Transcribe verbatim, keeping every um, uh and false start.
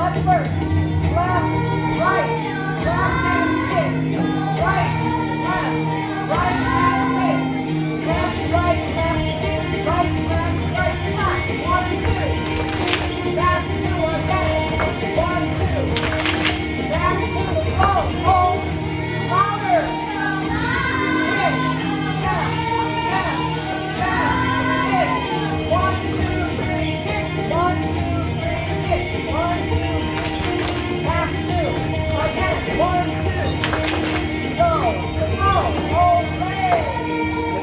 left first. Left, right, left and kick. Right, left, right and kick. Left, right, left, kick. Right, left, right, left. One, two. Back two again. One, two. Back two. Slow. Hold. Louder. Kick. Step. Step. Step. Kick. One, two, three. Kick. One, two, three. Kick. One, two. Back two. Again. One, two. Go. Slow. Hold. Leg.